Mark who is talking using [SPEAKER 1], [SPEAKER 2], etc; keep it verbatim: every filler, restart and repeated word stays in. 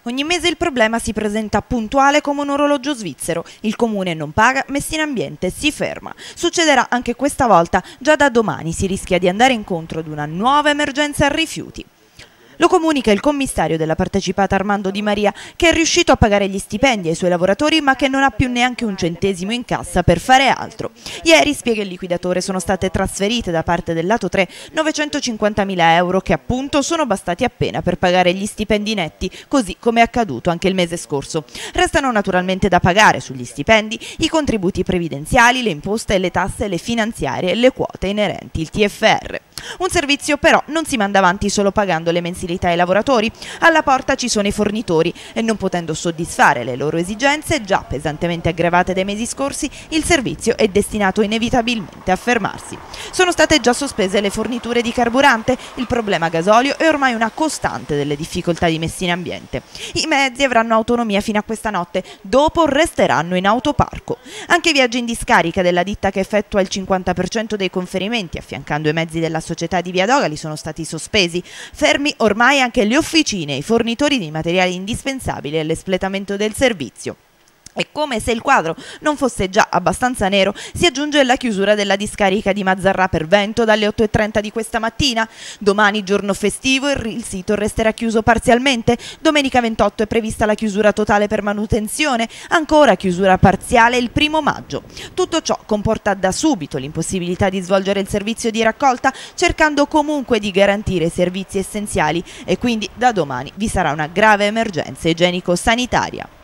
[SPEAKER 1] Ogni mese il problema si presenta puntuale come un orologio svizzero. Il comune non paga, Messina Ambiente si ferma. Succederà anche questa volta, già da domani si rischia di andare incontro ad una nuova emergenza rifiuti. Lo comunica il commissario della partecipata Armando Di Maria, che è riuscito a pagare gli stipendi ai suoi lavoratori ma che non ha più neanche un centesimo in cassa per fare altro. Ieri, spiega il liquidatore, sono state trasferite da parte del lato tre novecentocinquantamila euro che appunto sono bastati appena per pagare gli stipendi netti, così come è accaduto anche il mese scorso. Restano naturalmente da pagare sugli stipendi i contributi previdenziali, le imposte, le tasse, le finanziarie e le quote inerenti il T F R. Un servizio però non si manda avanti solo pagando le mensilità ai lavoratori. Alla porta ci sono i fornitori e non potendo soddisfare le loro esigenze, già pesantemente aggravate dai mesi scorsi, il servizio è destinato inevitabilmente a fermarsi. Sono state già sospese le forniture di carburante, il problema gasolio è ormai una costante delle difficoltà di Messina Ambiente. I mezzi avranno autonomia fino a questa notte, dopo resteranno in autoparco. Anche i viaggi in discarica della ditta che effettua il cinquanta per cento dei conferimenti, affiancando i mezzi della società di Via Dogali, sono stati sospesi. Fermi ormai anche le officine e i fornitori di materiali indispensabili all'espletamento del servizio. E come se il quadro non fosse già abbastanza nero, si aggiunge la chiusura della discarica di Mazzarrà per vento dalle otto e trenta di questa mattina. Domani, giorno festivo, il sito resterà chiuso parzialmente. Domenica ventotto è prevista la chiusura totale per manutenzione, ancora chiusura parziale il primo maggio. Tutto ciò comporta da subito l'impossibilità di svolgere il servizio di raccolta, cercando comunque di garantire i servizi essenziali, e quindi da domani vi sarà una grave emergenza igienico-sanitaria.